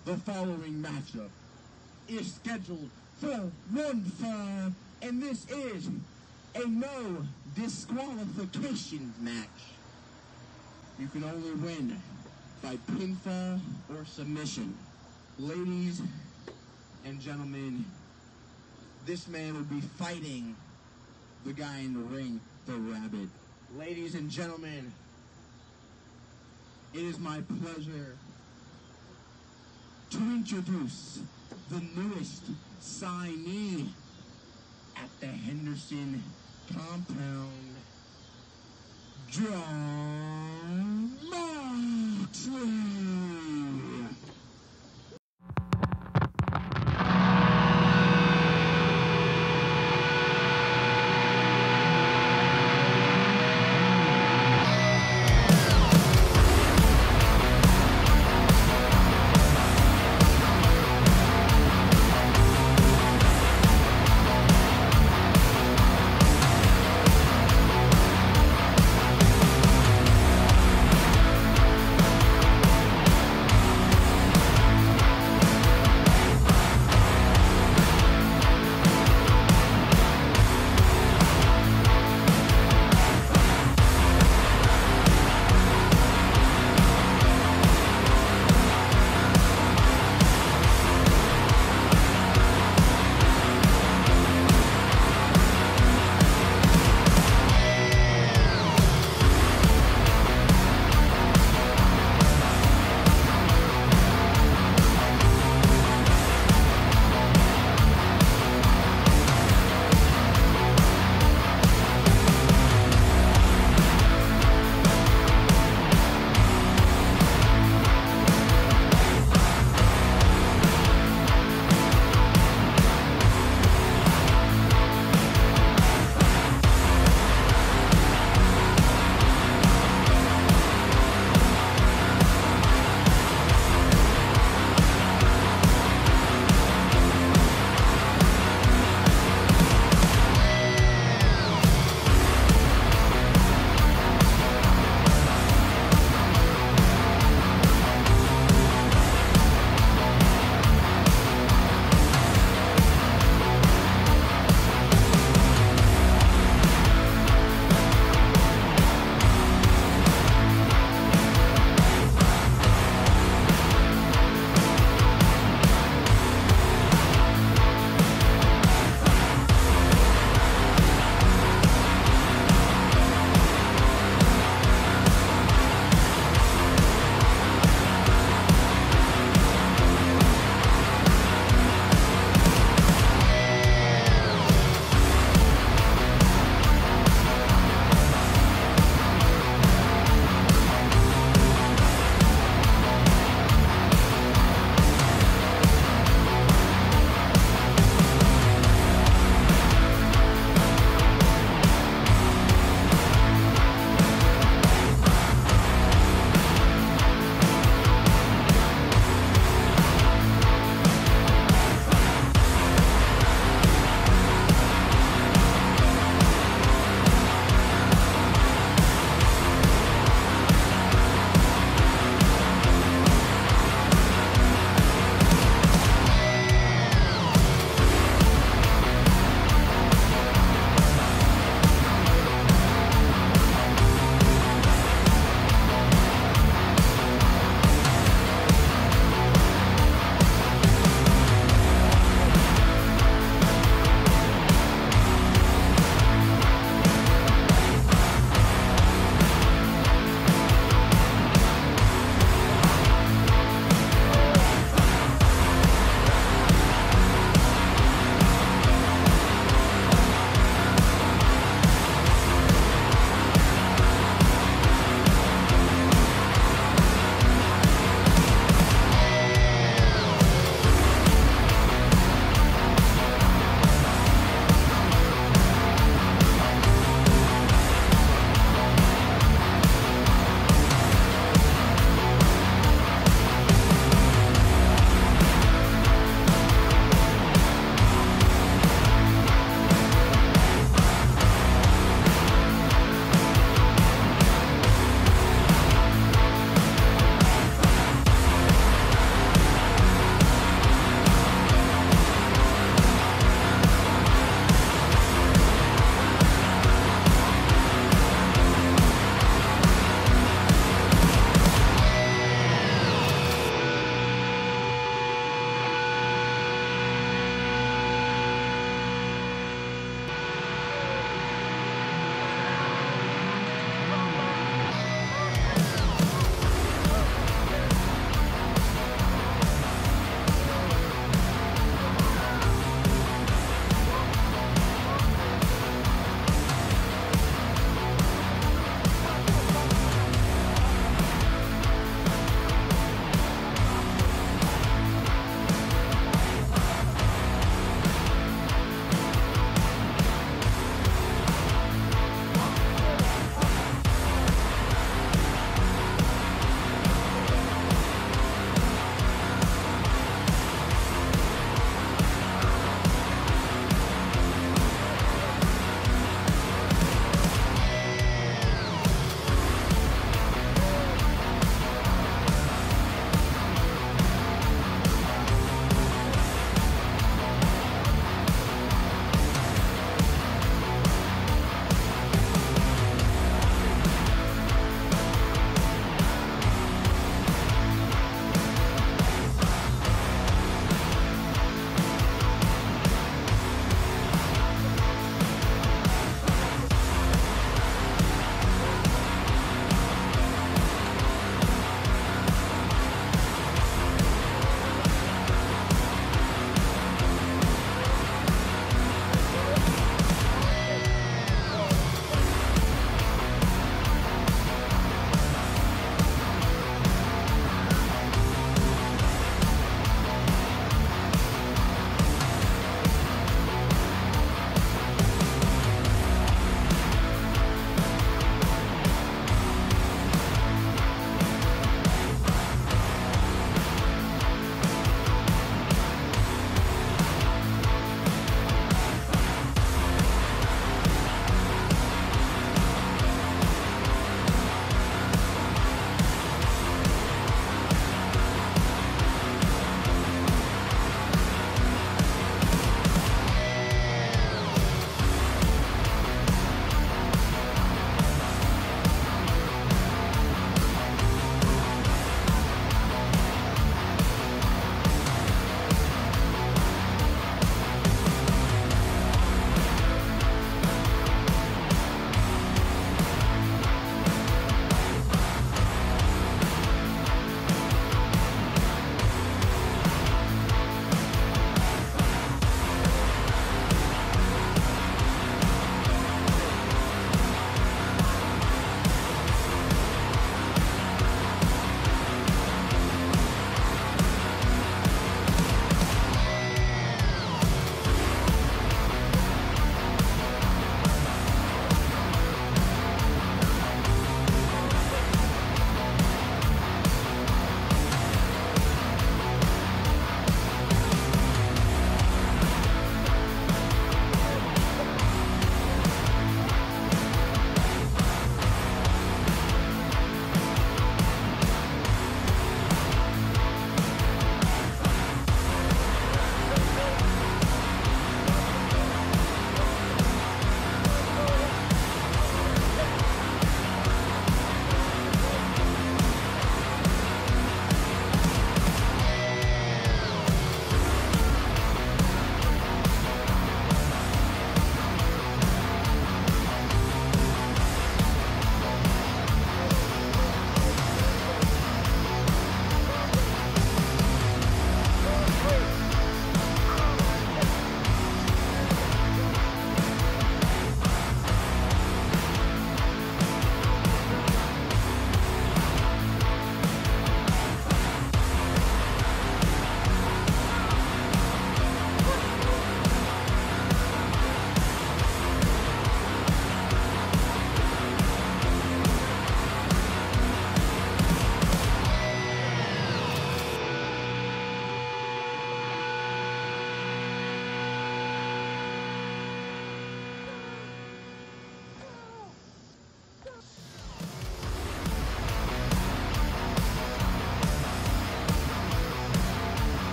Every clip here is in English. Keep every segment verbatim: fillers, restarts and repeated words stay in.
The following matchup is scheduled for one fall, and this is a no disqualification match. You can only win by pinfall or submission. Ladies and gentlemen, this man will be fighting the guy in the ring, the Rabbit. Ladies and gentlemen, it is my pleasure to introduce the newest signee at the Henderson compound, John Moxley.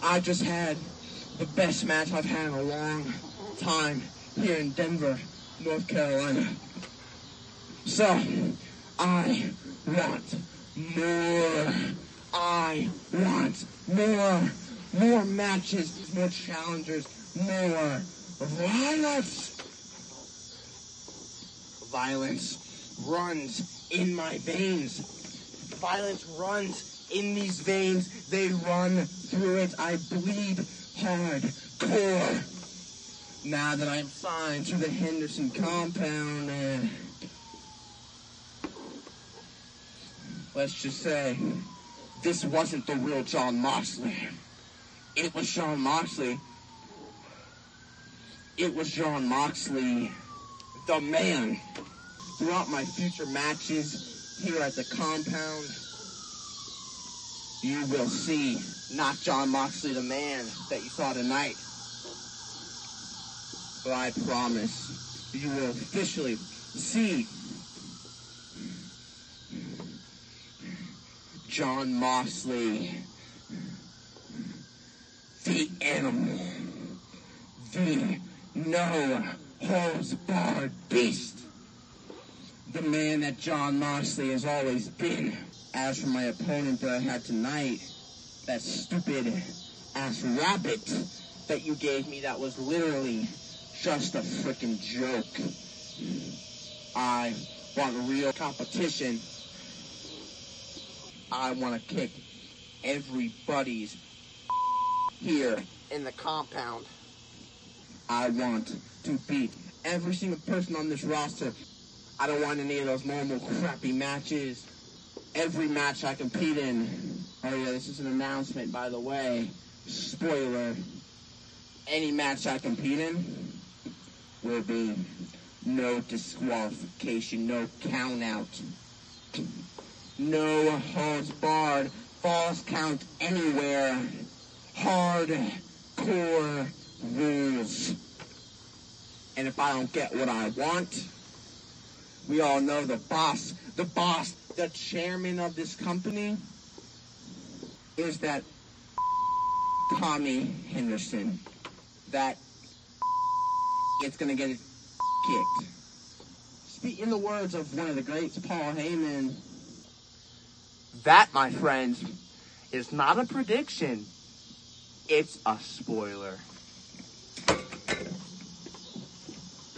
I just had the best match I've had in a long time here in Denver, North Carolina. So, I want more. I want more. More matches, more challengers, more violence. Violence runs in my veins. Violence runs in these veins. They run through it. I bleed hardcore. Now that I'm signed to the Henderson compound, uh, let's just say, this wasn't the real John Moxley. It was John Moxley. It was John Moxley, the man. Throughout my future matches here at the compound, you will see not John Moxley, the man that you saw tonight. But I promise you will officially see John Moxley, the animal, the no-holds-barred beast, the man that John Moxley has always been. As for my opponent that I had tonight, that stupid-ass rabbit that you gave me that was literally just a freaking joke. I want real competition. I want to kick everybody's here in the compound. I want to beat every single person on this roster. I don't want any of those normal crappy matches. Every match I compete in, oh yeah, this is an announcement, by the way, spoiler, any match I compete in will be no disqualification, no count out, no holds barred, falls count anywhere, hardcore rules. And if I don't get what I want, we all know the boss, the boss, the chairman of this company is that Tommy Henderson. That it's gonna get his kicked. Speaking the words of one of the greats, Paul Heyman, that, my friends, is not a prediction. It's a spoiler.